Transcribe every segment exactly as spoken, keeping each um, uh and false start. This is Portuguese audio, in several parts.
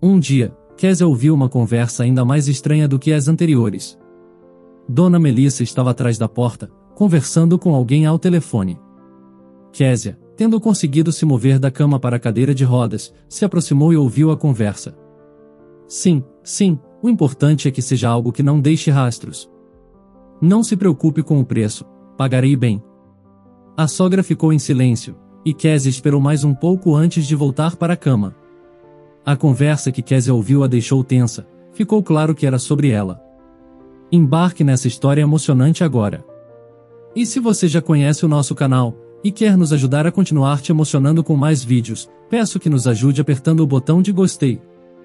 Um dia, Kézia ouviu uma conversa ainda mais estranha do que as anteriores. Dona Melissa estava atrás da porta, conversando com alguém ao telefone. Kézia, tendo conseguido se mover da cama para a cadeira de rodas, se aproximou e ouviu a conversa. Sim, sim, o importante é que seja algo que não deixe rastros. Não se preocupe com o preço, pagarei bem. A sogra ficou em silêncio, e Kézia esperou mais um pouco antes de voltar para a cama. A conversa que Kézia ouviu a deixou tensa, ficou claro que era sobre ela. Embarque nessa história emocionante agora. E se você já conhece o nosso canal, e quer nos ajudar a continuar te emocionando com mais vídeos, peço que nos ajude apertando o botão de gostei.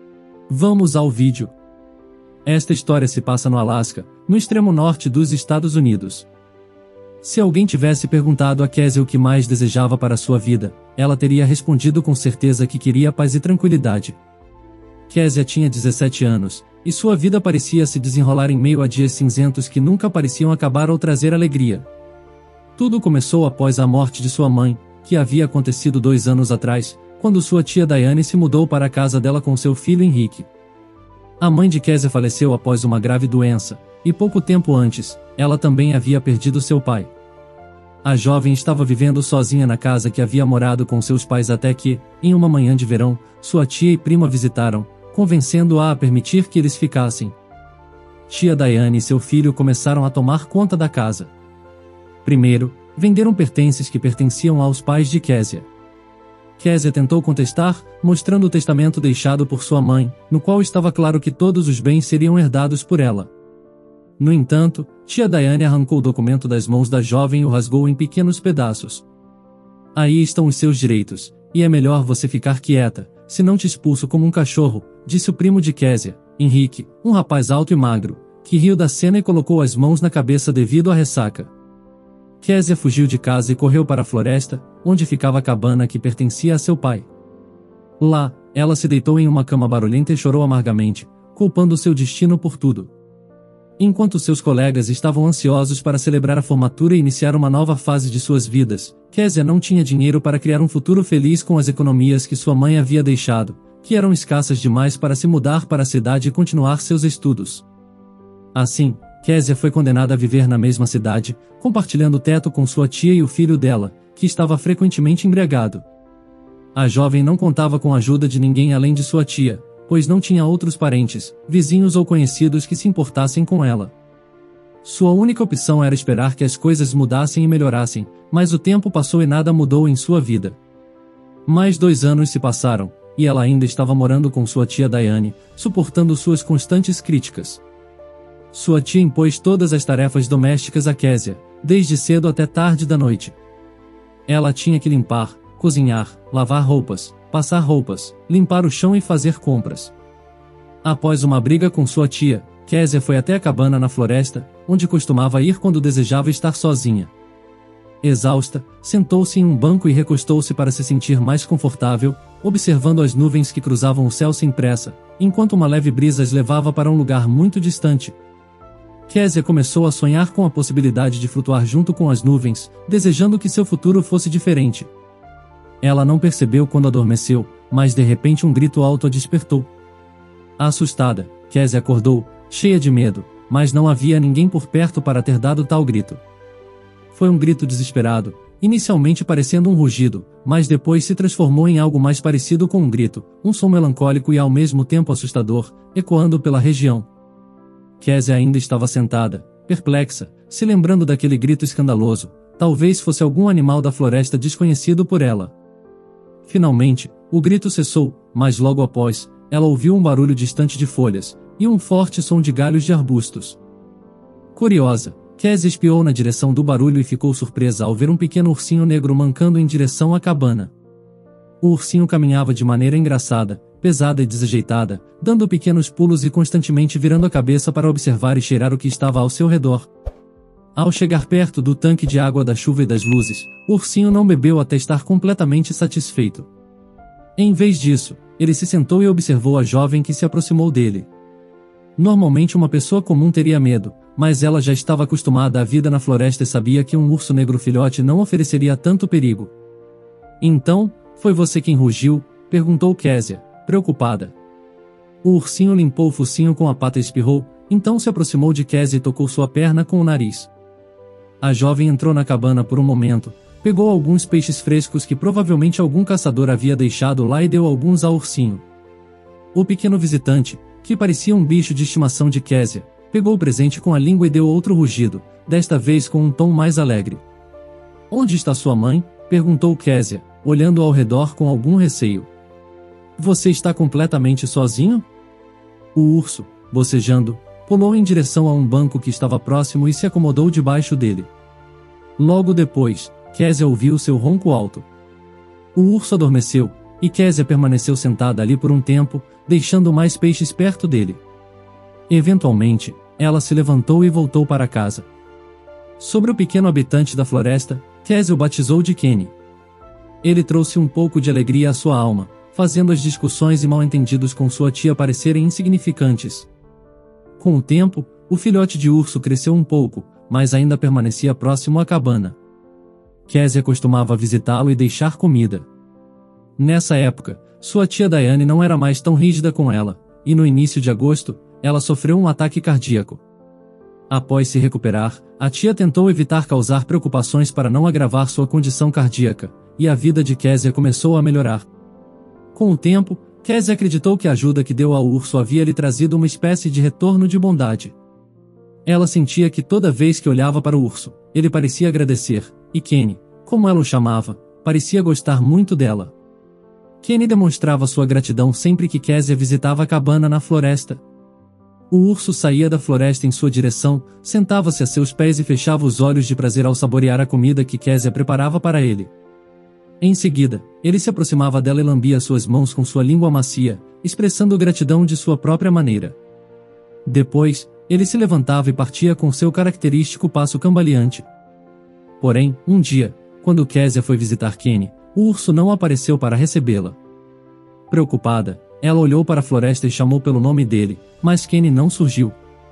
Vamos ao vídeo. Esta história se passa no Alasca, no extremo norte dos Estados Unidos. Se alguém tivesse perguntado a Kézia o que mais desejava para sua vida, ela teria respondido com certeza que queria paz e tranquilidade. Kézia tinha dezessete anos, e sua vida parecia se desenrolar em meio a dias cinzentos que nunca pareciam acabar ou trazer alegria. Tudo começou após a morte de sua mãe, que havia acontecido dois anos atrás, quando sua tia Diane se mudou para a casa dela com seu filho Henrique. A mãe de Kézia faleceu após uma grave doença, e pouco tempo antes, ela também havia perdido seu pai. A jovem estava vivendo sozinha na casa que havia morado com seus pais até que, em uma manhã de verão, sua tia e prima visitaram, convencendo-a a permitir que eles ficassem. Tia Diane e seu filho começaram a tomar conta da casa. Primeiro, venderam pertences que pertenciam aos pais de Kézia. Kézia tentou contestar, mostrando o testamento deixado por sua mãe, no qual estava claro que todos os bens seriam herdados por ela. No entanto, tia Diane arrancou o documento das mãos da jovem e o rasgou em pequenos pedaços. Aí estão os seus direitos, e é melhor você ficar quieta, senão te expulso como um cachorro, disse o primo de Kézia, Henrique, um rapaz alto e magro, que riu da cena e colocou as mãos na cabeça devido à ressaca. Kézia fugiu de casa e correu para a floresta, onde ficava a cabana que pertencia a seu pai. Lá, ela se deitou em uma cama barulhenta e chorou amargamente, culpando seu destino por tudo. Enquanto seus colegas estavam ansiosos para celebrar a formatura e iniciar uma nova fase de suas vidas, Kézia não tinha dinheiro para criar um futuro feliz com as economias que sua mãe havia deixado, que eram escassas demais para se mudar para a cidade e continuar seus estudos. Assim, Kézia foi condenada a viver na mesma cidade, compartilhando o teto com sua tia e o filho dela, que estava frequentemente embriagado. A jovem não contava com a ajuda de ninguém além de sua tia, pois não tinha outros parentes, vizinhos ou conhecidos que se importassem com ela. Sua única opção era esperar que as coisas mudassem e melhorassem, mas o tempo passou e nada mudou em sua vida. Mais dois anos se passaram, e ela ainda estava morando com sua tia Diane, suportando suas constantes críticas. Sua tia impôs todas as tarefas domésticas a Kézia, desde cedo até tarde da noite. Ela tinha que limpar, cozinhar, lavar roupas, passar roupas, limpar o chão e fazer compras. Após uma briga com sua tia, Kézia foi até a cabana na floresta, onde costumava ir quando desejava estar sozinha. Exausta, sentou-se em um banco e recostou-se para se sentir mais confortável, observando as nuvens que cruzavam o céu sem pressa, enquanto uma leve brisa as levava para um lugar muito distante. Kézia começou a sonhar com a possibilidade de flutuar junto com as nuvens, desejando que seu futuro fosse diferente. Ela não percebeu quando adormeceu, mas de repente um grito alto a despertou. Assustada, Kézia acordou, cheia de medo, mas não havia ninguém por perto para ter dado tal grito. Foi um grito desesperado, inicialmente parecendo um rugido, mas depois se transformou em algo mais parecido com um grito, um som melancólico e ao mesmo tempo assustador, ecoando pela região. Kézia ainda estava sentada, perplexa, se lembrando daquele grito escandaloso, talvez fosse algum animal da floresta desconhecido por ela. Finalmente, o grito cessou, mas logo após, ela ouviu um barulho distante de folhas, e um forte som de galhos de arbustos. Curiosa, Kézia espiou na direção do barulho e ficou surpresa ao ver um pequeno ursinho negro mancando em direção à cabana. O ursinho caminhava de maneira engraçada, pesada e desajeitada, dando pequenos pulos e constantemente virando a cabeça para observar e cheirar o que estava ao seu redor. Ao chegar perto do tanque de água da chuva e das luzes, o ursinho não bebeu até estar completamente satisfeito. Em vez disso, ele se sentou e observou a jovem que se aproximou dele. Normalmente uma pessoa comum teria medo, mas ela já estava acostumada à vida na floresta e sabia que um urso negro filhote não ofereceria tanto perigo. Então, foi você quem rugiu? Perguntou Kézia, preocupada. O ursinho limpou o focinho com a pata e espirrou, então se aproximou de Kézia e tocou sua perna com o nariz. A jovem entrou na cabana por um momento, pegou alguns peixes frescos que provavelmente algum caçador havia deixado lá e deu alguns ao ursinho. O pequeno visitante, que parecia um bicho de estimação de Kézia, pegou o presente com a língua e deu outro rugido, desta vez com um tom mais alegre. "Onde está sua mãe?" perguntou Kézia, olhando ao redor com algum receio. "Você está completamente sozinho?" O urso, bocejando, pulou em direção a um banco que estava próximo e se acomodou debaixo dele. Logo depois, Kézia ouviu seu ronco alto. O urso adormeceu, e Kézia permaneceu sentada ali por um tempo, deixando mais peixes perto dele. Eventualmente, ela se levantou e voltou para casa. Sobre o pequeno habitante da floresta, Kézia o batizou de Kenny. Ele trouxe um pouco de alegria à sua alma, fazendo as discussões e mal-entendidos com sua tia parecerem insignificantes. Com o tempo, o filhote de urso cresceu um pouco, mas ainda permanecia próximo à cabana. Kézia costumava visitá-lo e deixar comida. Nessa época, sua tia Diane não era mais tão rígida com ela, e no início de agosto, ela sofreu um ataque cardíaco. Após se recuperar, a tia tentou evitar causar preocupações para não agravar sua condição cardíaca, e a vida de Kézia começou a melhorar. Com o tempo, Kézia acreditou que a ajuda que deu ao urso havia lhe trazido uma espécie de retorno de bondade. Ela sentia que toda vez que olhava para o urso, ele parecia agradecer, e Kenny, como ela o chamava, parecia gostar muito dela. Kenny demonstrava sua gratidão sempre que Kézia visitava a cabana na floresta. O urso saía da floresta em sua direção, sentava-se a seus pés e fechava os olhos de prazer ao saborear a comida que Kézia preparava para ele. Em seguida, ele se aproximava dela e lambia suas mãos com sua língua macia, expressando gratidão de sua própria maneira. Depois, ele se levantava e partia com seu característico passo cambaleante. Porém, um dia, quando Kézia foi visitar Kenny, o urso não apareceu para recebê-la. Preocupada, ela olhou para a floresta e chamou pelo nome dele, mas Kenny não surgiu.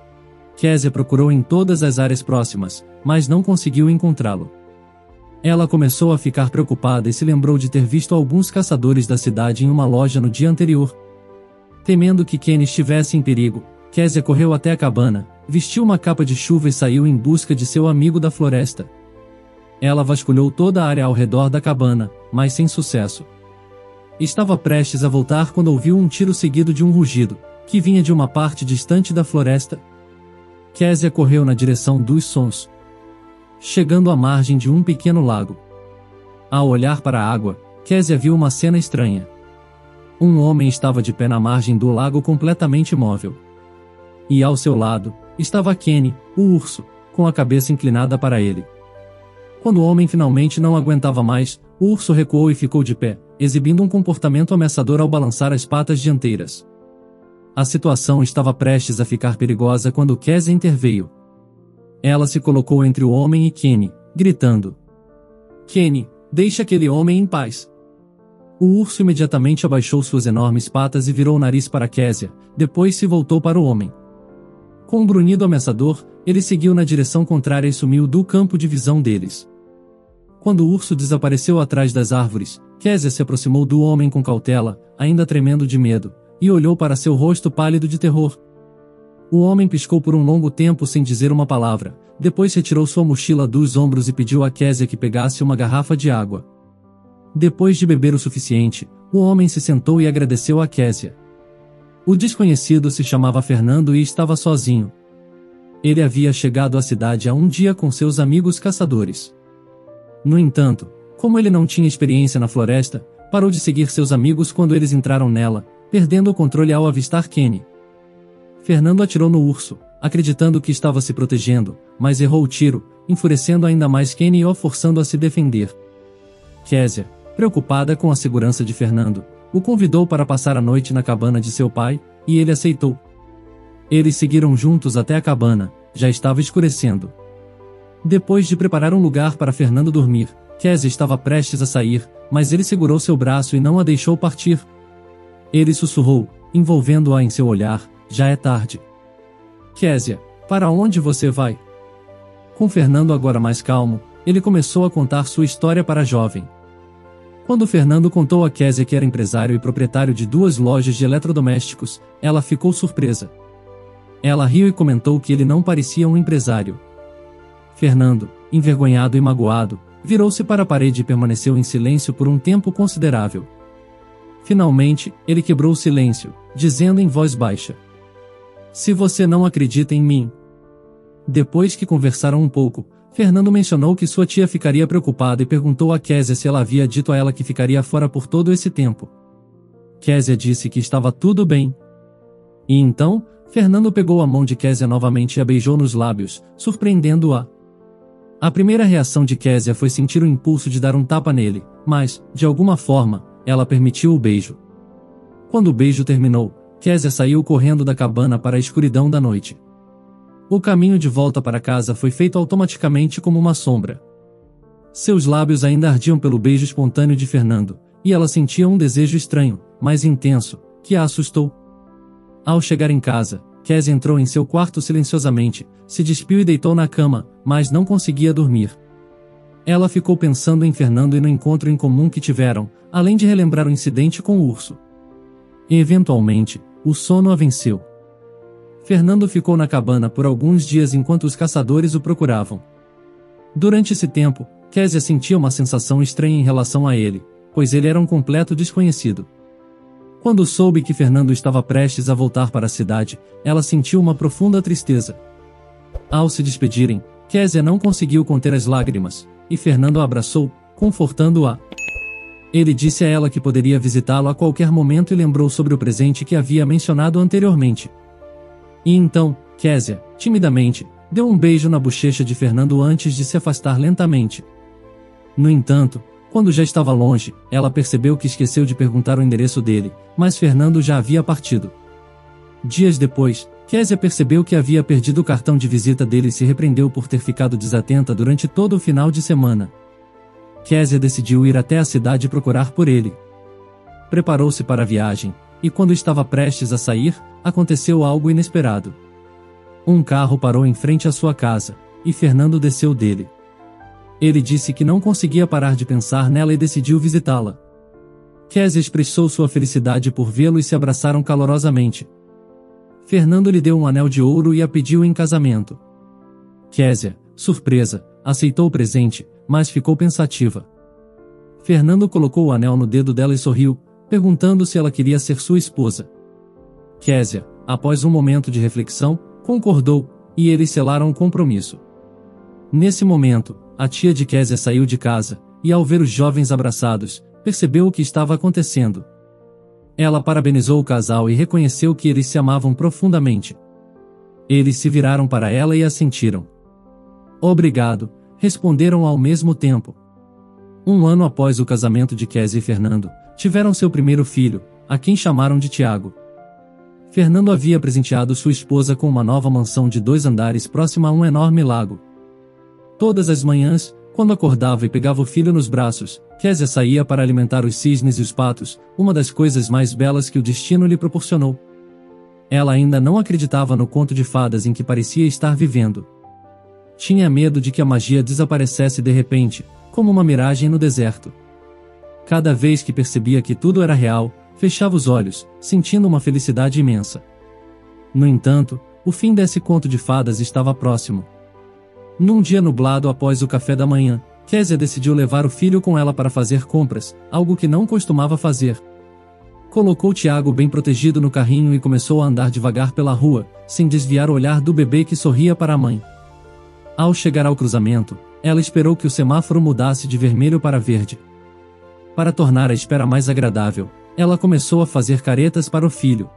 Kézia procurou em todas as áreas próximas, mas não conseguiu encontrá-lo. Ela começou a ficar preocupada e se lembrou de ter visto alguns caçadores da cidade em uma loja no dia anterior. Temendo que Kenny estivesse em perigo, Kézia correu até a cabana, vestiu uma capa de chuva e saiu em busca de seu amigo da floresta. Ela vasculhou toda a área ao redor da cabana, mas sem sucesso. Estava prestes a voltar quando ouviu um tiro seguido de um rugido, que vinha de uma parte distante da floresta. Kézia correu na direção dos sons, chegando à margem de um pequeno lago. Ao olhar para a água, Kézia viu uma cena estranha. Um homem estava de pé na margem do lago completamente imóvel. E ao seu lado, estava Kenny, o urso, com a cabeça inclinada para ele. Quando o homem finalmente não aguentava mais, o urso recuou e ficou de pé, exibindo um comportamento ameaçador ao balançar as patas dianteiras. A situação estava prestes a ficar perigosa quando Kézia interveio. Ela se colocou entre o homem e Kenny, gritando: "Kenny, deixe aquele homem em paz." O urso imediatamente abaixou suas enormes patas e virou o nariz para Kézia, depois se voltou para o homem. Com um brunido ameaçador, ele seguiu na direção contrária e sumiu do campo de visão deles. Quando o urso desapareceu atrás das árvores, Kézia se aproximou do homem com cautela, ainda tremendo de medo, e olhou para seu rosto pálido de terror. O homem piscou por um longo tempo sem dizer uma palavra, depois retirou sua mochila dos ombros e pediu a Kézia que pegasse uma garrafa de água. Depois de beber o suficiente, o homem se sentou e agradeceu a Kézia. O desconhecido se chamava Fernando e estava sozinho. Ele havia chegado à cidade há um dia com seus amigos caçadores. No entanto, como ele não tinha experiência na floresta, parou de seguir seus amigos quando eles entraram nela, perdendo o controle ao avistar Kenny. Fernando atirou no urso, acreditando que estava se protegendo, mas errou o tiro, enfurecendo ainda mais Kenny e o forçando a se defender. Kézia, preocupada com a segurança de Fernando, o convidou para passar a noite na cabana de seu pai, e ele aceitou. Eles seguiram juntos até a cabana, já estava escurecendo. Depois de preparar um lugar para Fernando dormir, Kézia estava prestes a sair, mas ele segurou seu braço e não a deixou partir. Ele sussurrou, envolvendo-a em seu olhar: "Já é tarde." "Kézia, para onde você vai?" Com Fernando agora mais calmo, ele começou a contar sua história para a jovem. Quando Fernando contou a Késia que era empresário e proprietário de duas lojas de eletrodomésticos, ela ficou surpresa. Ela riu e comentou que ele não parecia um empresário. Fernando, envergonhado e magoado, virou-se para a parede e permaneceu em silêncio por um tempo considerável. Finalmente, ele quebrou o silêncio, dizendo em voz baixa: "Se você não acredita em mim." Depois que conversaram um pouco, Fernando mencionou que sua tia ficaria preocupada e perguntou a Késia se ela havia dito a ela que ficaria fora por todo esse tempo. Késia disse que estava tudo bem. E então, Fernando pegou a mão de Késia novamente e a beijou nos lábios, surpreendendo-a. A primeira reação de Késia foi sentir o impulso de dar um tapa nele, mas, de alguma forma, ela permitiu o beijo. Quando o beijo terminou, Késia saiu correndo da cabana para a escuridão da noite. O caminho de volta para casa foi feito automaticamente como uma sombra. Seus lábios ainda ardiam pelo beijo espontâneo de Fernando, e ela sentia um desejo estranho, mais intenso, que a assustou. Ao chegar em casa, Késia entrou em seu quarto silenciosamente, se despiu e deitou na cama, mas não conseguia dormir. Ela ficou pensando em Fernando e no encontro em comum que tiveram, além de relembrar o incidente com o urso. E, eventualmente, o sono a venceu. Fernando ficou na cabana por alguns dias enquanto os caçadores o procuravam. Durante esse tempo, Késia sentia uma sensação estranha em relação a ele, pois ele era um completo desconhecido. Quando soube que Fernando estava prestes a voltar para a cidade, ela sentiu uma profunda tristeza. Ao se despedirem, Késia não conseguiu conter as lágrimas, e Fernando a abraçou, confortando-a. Ele disse a ela que poderia visitá-lo a qualquer momento e lembrou sobre o presente que havia mencionado anteriormente. E então, Késia, timidamente, deu um beijo na bochecha de Fernando antes de se afastar lentamente. No entanto, quando já estava longe, ela percebeu que esqueceu de perguntar o endereço dele, mas Fernando já havia partido. Dias depois, Késia percebeu que havia perdido o cartão de visita dele e se repreendeu por ter ficado desatenta durante todo o final de semana. Késia decidiu ir até a cidade procurar por ele. Preparou-se para a viagem, e quando estava prestes a sair, aconteceu algo inesperado. Um carro parou em frente à sua casa, e Fernando desceu dele. Ele disse que não conseguia parar de pensar nela e decidiu visitá-la. Késia expressou sua felicidade por vê-lo e se abraçaram calorosamente. Fernando lhe deu um anel de ouro e a pediu em casamento. Késia, surpresa, aceitou o presente, mas ficou pensativa. Fernando colocou o anel no dedo dela e sorriu, perguntando se ela queria ser sua esposa. Késia, após um momento de reflexão, concordou, e eles selaram o compromisso. Nesse momento, a tia de Késia saiu de casa, e ao ver os jovens abraçados, percebeu o que estava acontecendo. Ela parabenizou o casal e reconheceu que eles se amavam profundamente. Eles se viraram para ela e assentiram. Obrigado, responderam ao mesmo tempo. Um ano após o casamento de Késia e Fernando, tiveram seu primeiro filho, a quem chamaram de Tiago. Fernando havia presenteado sua esposa com uma nova mansão de dois andares próxima a um enorme lago. Todas as manhãs, quando acordava e pegava o filho nos braços, Késia saía para alimentar os cisnes e os patos, uma das coisas mais belas que o destino lhe proporcionou. Ela ainda não acreditava no conto de fadas em que parecia estar vivendo. Tinha medo de que a magia desaparecesse de repente, como uma miragem no deserto. Cada vez que percebia que tudo era real, fechava os olhos, sentindo uma felicidade imensa. No entanto, o fim desse conto de fadas estava próximo. Num dia nublado após o café da manhã, Késia decidiu levar o filho com ela para fazer compras, algo que não costumava fazer. Colocou Tiago bem protegido no carrinho e começou a andar devagar pela rua, sem desviar o olhar do bebê que sorria para a mãe. Ao chegar ao cruzamento, ela esperou que o semáforo mudasse de vermelho para verde. Para tornar a espera mais agradável, ela começou a fazer caretas para o filho.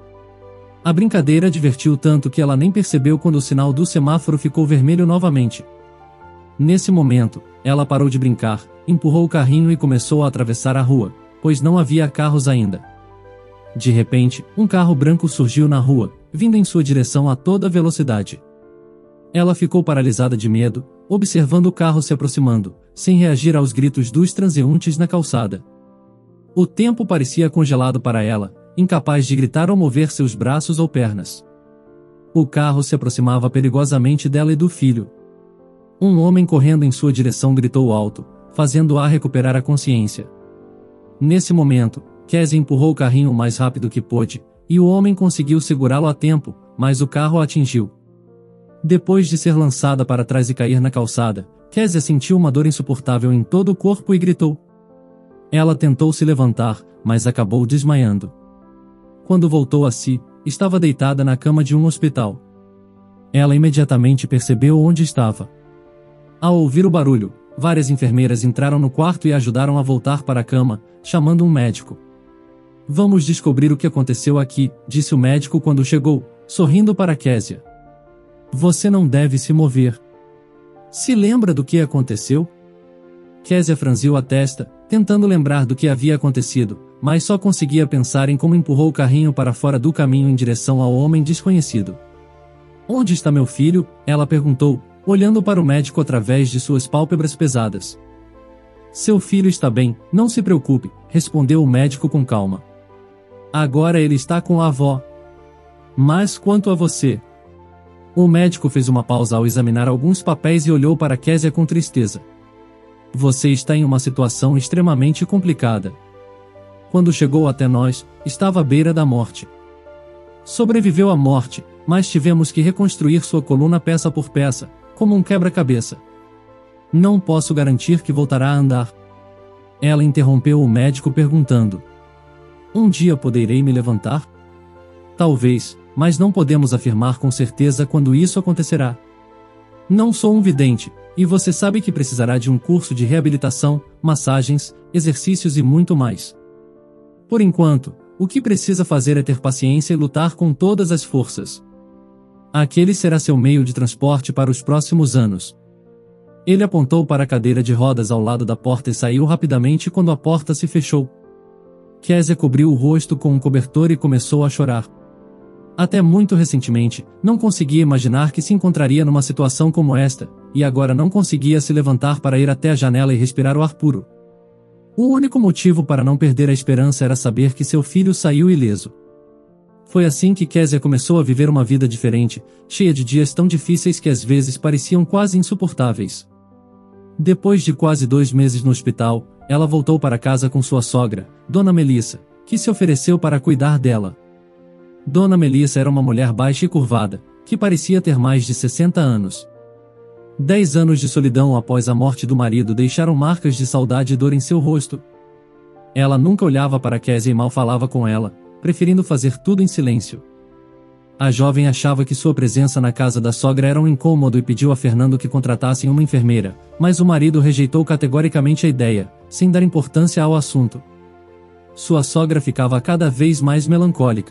A brincadeira divertiu tanto que ela nem percebeu quando o sinal do semáforo ficou vermelho novamente. Nesse momento, ela parou de brincar, empurrou o carrinho e começou a atravessar a rua, pois não havia carros ainda. De repente, um carro branco surgiu na rua, vindo em sua direção a toda velocidade. Ela ficou paralisada de medo, observando o carro se aproximando, sem reagir aos gritos dos transeuntes na calçada. O tempo parecia congelado para ela, incapaz de gritar ou mover seus braços ou pernas. O carro se aproximava perigosamente dela e do filho. Um homem correndo em sua direção gritou alto, fazendo-a recuperar a consciência. Nesse momento, Kézia empurrou o carrinho o mais rápido que pôde, e o homem conseguiu segurá-lo a tempo, mas o carro a atingiu. Depois de ser lançada para trás e cair na calçada, Kézia sentiu uma dor insuportável em todo o corpo e gritou. Ela tentou se levantar, mas acabou desmaiando. Quando voltou a si, estava deitada na cama de um hospital. Ela imediatamente percebeu onde estava. Ao ouvir o barulho, várias enfermeiras entraram no quarto e ajudaram a voltar para a cama, chamando um médico. Vamos descobrir o que aconteceu aqui, disse o médico quando chegou, sorrindo para Kézia. Você não deve se mover. Se lembra do que aconteceu? Kézia franziu a testa, tentando lembrar do que havia acontecido, mas só conseguia pensar em como empurrou o carrinho para fora do caminho em direção ao homem desconhecido. Onde está meu filho? Ela perguntou, olhando para o médico através de suas pálpebras pesadas. Seu filho está bem, não se preocupe, respondeu o médico com calma. Agora ele está com a avó. Mas quanto a você? O médico fez uma pausa ao examinar alguns papéis e olhou para Kézia com tristeza. Você está em uma situação extremamente complicada. Quando chegou até nós, estava à beira da morte. Sobreviveu à morte, mas tivemos que reconstruir sua coluna peça por peça, como um quebra-cabeça. Não posso garantir que voltará a andar. Ela interrompeu o médico perguntando. Um dia poderei me levantar? Talvez, mas não podemos afirmar com certeza quando isso acontecerá. Não sou um vidente, e você sabe que precisará de um curso de reabilitação, massagens, exercícios e muito mais. Por enquanto, o que precisa fazer é ter paciência e lutar com todas as forças. Aquele será seu meio de transporte para os próximos anos. Ele apontou para a cadeira de rodas ao lado da porta e saiu rapidamente quando a porta se fechou. Kézia cobriu o rosto com um cobertor e começou a chorar. Até muito recentemente, não conseguia imaginar que se encontraria numa situação como esta, e agora não conseguia se levantar para ir até a janela e respirar o ar puro. O único motivo para não perder a esperança era saber que seu filho saiu ileso. Foi assim que Kézia começou a viver uma vida diferente, cheia de dias tão difíceis que às vezes pareciam quase insuportáveis. Depois de quase dois meses no hospital, ela voltou para casa com sua sogra, Dona Melissa, que se ofereceu para cuidar dela. Dona Melissa era uma mulher baixa e curvada, que parecia ter mais de sessenta anos. Dez anos de solidão após a morte do marido deixaram marcas de saudade e dor em seu rosto. Ela nunca olhava para Kézia e mal falava com ela, preferindo fazer tudo em silêncio. A jovem achava que sua presença na casa da sogra era um incômodo e pediu a Fernando que contratassem uma enfermeira, mas o marido rejeitou categoricamente a ideia, sem dar importância ao assunto. Sua sogra ficava cada vez mais melancólica.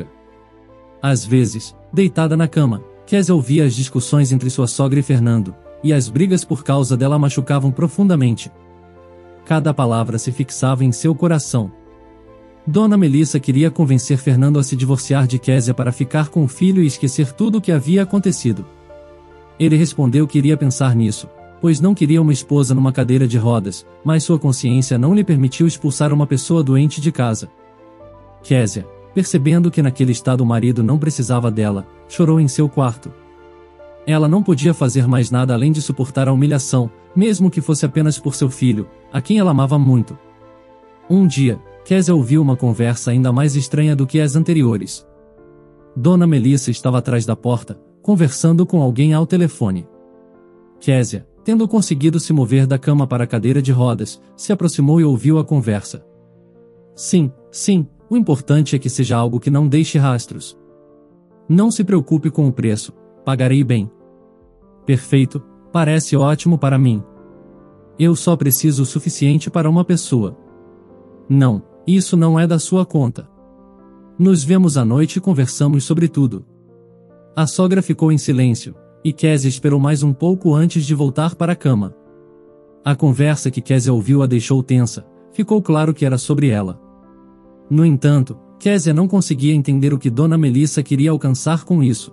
Às vezes, deitada na cama, Kézia ouvia as discussões entre sua sogra e Fernando, e as brigas por causa dela machucavam profundamente. Cada palavra se fixava em seu coração. Dona Melissa queria convencer Fernando a se divorciar de Kézia para ficar com o filho e esquecer tudo o que havia acontecido. Ele respondeu que iria pensar nisso, pois não queria uma esposa numa cadeira de rodas, mas sua consciência não lhe permitiu expulsar uma pessoa doente de casa. Kézia, percebendo que naquele estado o marido não precisava dela, chorou em seu quarto. Ela não podia fazer mais nada além de suportar a humilhação, mesmo que fosse apenas por seu filho, a quem ela amava muito. Um dia, Kézia ouviu uma conversa ainda mais estranha do que as anteriores. Dona Melissa estava atrás da porta, conversando com alguém ao telefone. Kézia, tendo conseguido se mover da cama para a cadeira de rodas, se aproximou e ouviu a conversa. Sim, sim, o importante é que seja algo que não deixe rastros. Não se preocupe com o preço, pagarei bem. Perfeito, parece ótimo para mim. Eu só preciso o suficiente para uma pessoa. Não, isso não é da sua conta. Nos vemos à noite e conversamos sobre tudo. A sogra ficou em silêncio, e Kézia esperou mais um pouco antes de voltar para a cama. A conversa que Kézia ouviu a deixou tensa, ficou claro que era sobre ela. No entanto, Kézia não conseguia entender o que Dona Melissa queria alcançar com isso.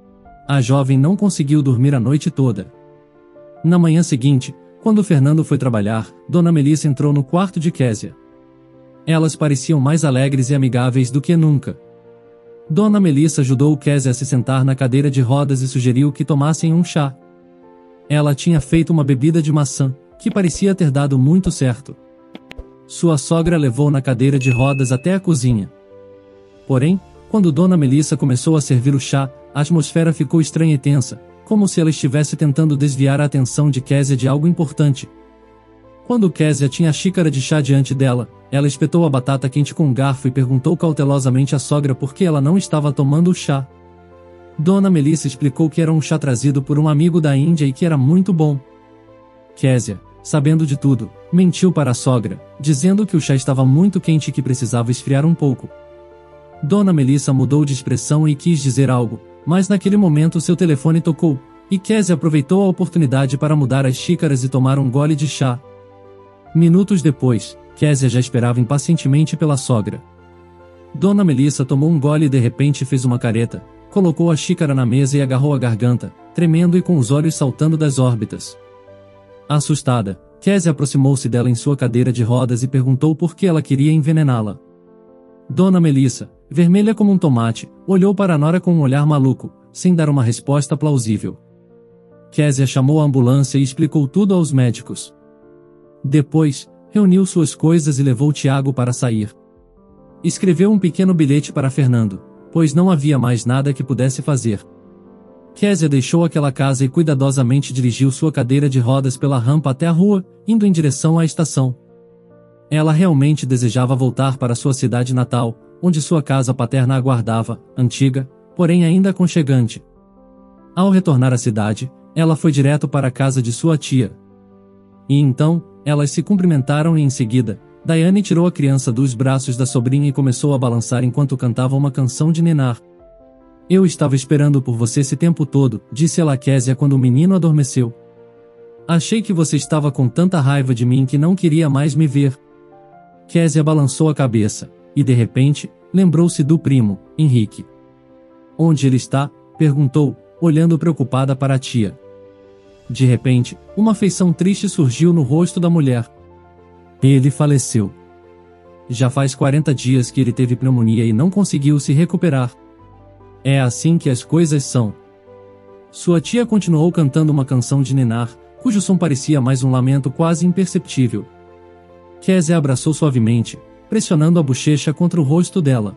A jovem não conseguiu dormir a noite toda. Na manhã seguinte, quando Fernando foi trabalhar, Dona Melissa entrou no quarto de Kézia. Elas pareciam mais alegres e amigáveis do que nunca. Dona Melissa ajudou Kézia a se sentar na cadeira de rodas e sugeriu que tomassem um chá. Ela tinha feito uma bebida de maçã, que parecia ter dado muito certo. Sua sogra levou na cadeira de rodas até a cozinha. Porém, quando Dona Melissa começou a servir o chá, a atmosfera ficou estranha e tensa, como se ela estivesse tentando desviar a atenção de Késia de algo importante. Quando Késia tinha a xícara de chá diante dela, ela espetou a batata quente com um garfo e perguntou cautelosamente à sogra por que ela não estava tomando o chá. Dona Melissa explicou que era um chá trazido por um amigo da Índia e que era muito bom. Késia, sabendo de tudo, mentiu para a sogra, dizendo que o chá estava muito quente e que precisava esfriar um pouco. Dona Melissa mudou de expressão e quis dizer algo, mas naquele momento seu telefone tocou, e Késia aproveitou a oportunidade para mudar as xícaras e tomar um gole de chá. Minutos depois, Késia já esperava impacientemente pela sogra. Dona Melissa tomou um gole e de repente fez uma careta, colocou a xícara na mesa e agarrou a garganta, tremendo e com os olhos saltando das órbitas. Assustada, Késia aproximou-se dela em sua cadeira de rodas e perguntou por que ela queria envenená-la. Dona Melissa, vermelha como um tomate, olhou para a nora com um olhar maluco, sem dar uma resposta plausível. Késia chamou a ambulância e explicou tudo aos médicos. Depois, reuniu suas coisas e levou Tiago para sair. Escreveu um pequeno bilhete para Fernando, pois não havia mais nada que pudesse fazer. Késia deixou aquela casa e cuidadosamente dirigiu sua cadeira de rodas pela rampa até a rua, indo em direção à estação. Ela realmente desejava voltar para sua cidade natal, onde sua casa paterna aguardava, antiga, porém ainda aconchegante. Ao retornar à cidade, ela foi direto para a casa de sua tia. E então, elas se cumprimentaram e em seguida, Daiane tirou a criança dos braços da sobrinha e começou a balançar enquanto cantava uma canção de ninar. Eu estava esperando por você esse tempo todo, disse ela a Késia quando o menino adormeceu. Achei que você estava com tanta raiva de mim que não queria mais me ver. Késia balançou a cabeça, e de repente, lembrou-se do primo, Henrique. Onde ele está? Perguntou, olhando preocupada para a tia. De repente, uma feição triste surgiu no rosto da mulher. Ele faleceu. Já faz quarenta dias que ele teve pneumonia e não conseguiu se recuperar. É assim que as coisas são. Sua tia continuou cantando uma canção de ninar, cujo som parecia mais um lamento quase imperceptível. Késia abraçou suavemente, pressionando a bochecha contra o rosto dela.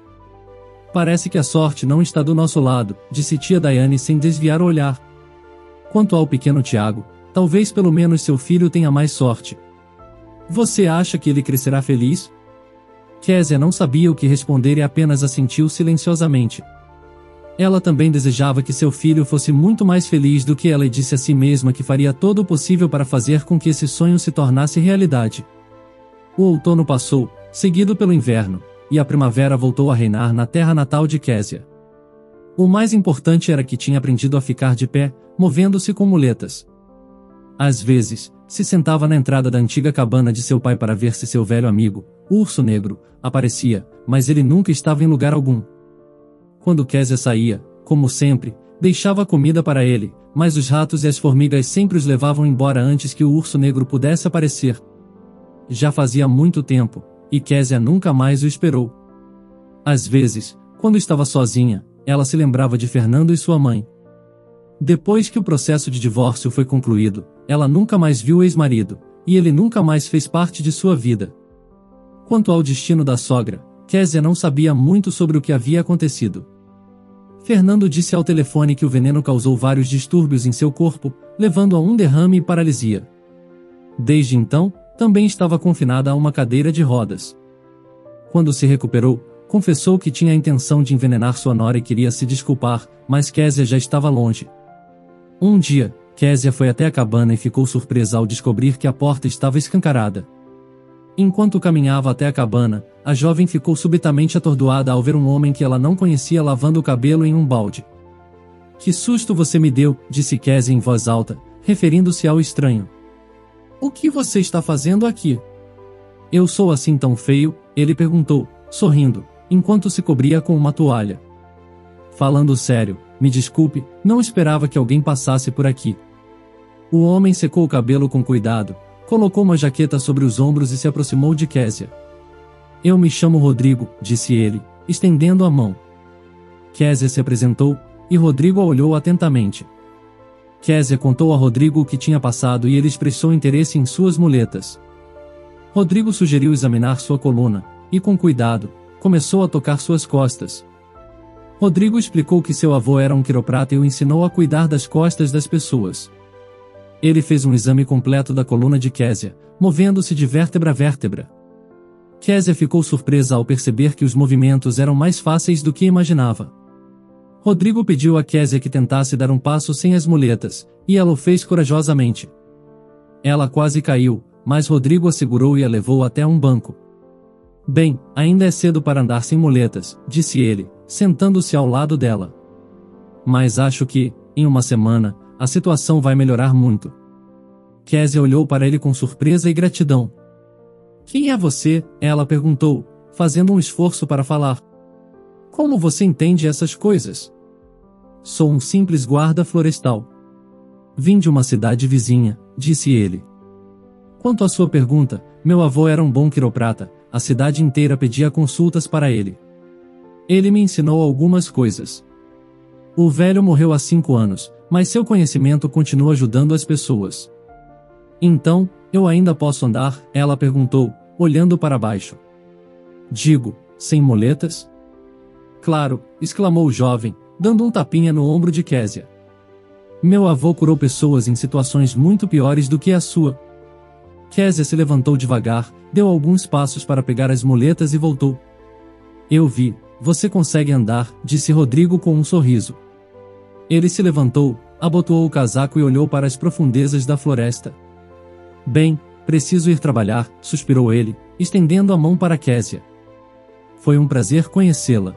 Parece que a sorte não está do nosso lado, disse tia Daiane sem desviar o olhar. Quanto ao pequeno Tiago, talvez pelo menos seu filho tenha mais sorte. Você acha que ele crescerá feliz? Késia não sabia o que responder e apenas assentiu silenciosamente. Ela também desejava que seu filho fosse muito mais feliz do que ela e disse a si mesma que faria todo o possível para fazer com que esse sonho se tornasse realidade. O outono passou, seguido pelo inverno, e a primavera voltou a reinar na terra natal de Késia. O mais importante era que tinha aprendido a ficar de pé, movendo-se com muletas. Às vezes, se sentava na entrada da antiga cabana de seu pai para ver se seu velho amigo, o urso negro, aparecia, mas ele nunca estava em lugar algum. Quando Késia saía, como sempre, deixava comida para ele, mas os ratos e as formigas sempre os levavam embora antes que o urso negro pudesse aparecer. Já fazia muito tempo, e Késia nunca mais o esperou. Às vezes, quando estava sozinha, ela se lembrava de Fernando e sua mãe. Depois que o processo de divórcio foi concluído, ela nunca mais viu o ex-marido, e ele nunca mais fez parte de sua vida. Quanto ao destino da sogra, Késia não sabia muito sobre o que havia acontecido. Fernando disse ao telefone que o veneno causou vários distúrbios em seu corpo, levando a um derrame e paralisia. Desde então, também estava confinada a uma cadeira de rodas. Quando se recuperou, confessou que tinha a intenção de envenenar sua nora e queria se desculpar, mas Késia já estava longe. Um dia, Késia foi até a cabana e ficou surpresa ao descobrir que a porta estava escancarada. Enquanto caminhava até a cabana, a jovem ficou subitamente atordoada ao ver um homem que ela não conhecia lavando o cabelo em um balde. Que susto você me deu, disse Késia em voz alta, referindo-se ao estranho. O que você está fazendo aqui? Eu sou assim tão feio? Ele perguntou, sorrindo, enquanto se cobria com uma toalha. Falando sério, me desculpe, não esperava que alguém passasse por aqui. O homem secou o cabelo com cuidado, colocou uma jaqueta sobre os ombros e se aproximou de Késia. Eu me chamo Rodrigo, disse ele, estendendo a mão. Késia se apresentou, e Rodrigo a olhou atentamente. Késia contou a Rodrigo o que tinha passado e ele expressou interesse em suas muletas. Rodrigo sugeriu examinar sua coluna, e com cuidado, começou a tocar suas costas. Rodrigo explicou que seu avô era um quiroprata e o ensinou a cuidar das costas das pessoas. Ele fez um exame completo da coluna de Késia, movendo-se de vértebra a vértebra. Késia ficou surpresa ao perceber que os movimentos eram mais fáceis do que imaginava. Rodrigo pediu a Késia que tentasse dar um passo sem as muletas, e ela o fez corajosamente. Ela quase caiu, mas Rodrigo a segurou e a levou até um banco. Bem, ainda é cedo para andar sem muletas, disse ele, sentando-se ao lado dela. Mas acho que, em uma semana, a situação vai melhorar muito. Késia olhou para ele com surpresa e gratidão. Quem é você? Ela perguntou, fazendo um esforço para falar. Como você entende essas coisas? Sou um simples guarda florestal. Vim de uma cidade vizinha, disse ele. Quanto à sua pergunta, meu avô era um bom quiroprata, a cidade inteira pedia consultas para ele. Ele me ensinou algumas coisas. O velho morreu há cinco anos, mas seu conhecimento continua ajudando as pessoas. Então, eu ainda posso andar? Ela perguntou, olhando para baixo. Digo, sem muletas? Claro, exclamou o jovem, dando um tapinha no ombro de Késia. Meu avô curou pessoas em situações muito piores do que a sua. Késia se levantou devagar, deu alguns passos para pegar as muletas e voltou. Eu vi, você consegue andar, disse Rodrigo com um sorriso. Ele se levantou, abotoou o casaco e olhou para as profundezas da floresta. Bem, preciso ir trabalhar, suspirou ele, estendendo a mão para Késia. Foi um prazer conhecê-la.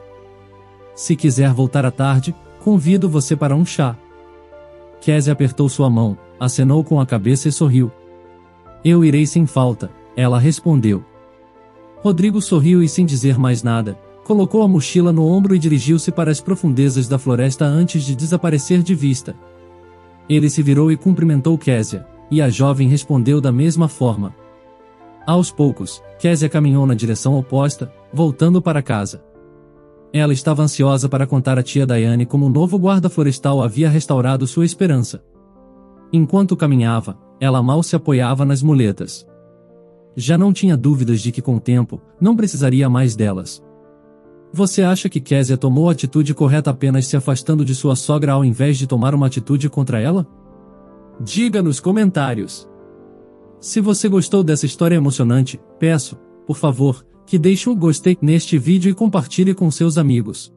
Se quiser voltar à tarde, convido você para um chá. Késia apertou sua mão, acenou com a cabeça e sorriu. Eu irei sem falta, ela respondeu. Rodrigo sorriu e sem dizer mais nada, colocou a mochila no ombro e dirigiu-se para as profundezas da floresta antes de desaparecer de vista. Ele se virou e cumprimentou Késia, e a jovem respondeu da mesma forma. Aos poucos, Késia caminhou na direção oposta, voltando para casa. Ela estava ansiosa para contar à tia Daiane como o novo guarda florestal havia restaurado sua esperança. Enquanto caminhava, ela mal se apoiava nas muletas. Já não tinha dúvidas de que com o tempo, não precisaria mais delas. Você acha que Késia tomou a atitude correta apenas se afastando de sua sogra ao invés de tomar uma atitude contra ela? Diga nos comentários. Se você gostou dessa história emocionante, peço, por favor, que deixe um gostei neste vídeo e compartilhe com seus amigos.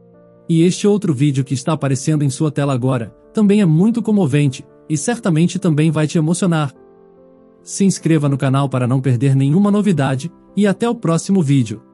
E este outro vídeo que está aparecendo em sua tela agora, também é muito comovente, e certamente também vai te emocionar. Se inscreva no canal para não perder nenhuma novidade, e até o próximo vídeo.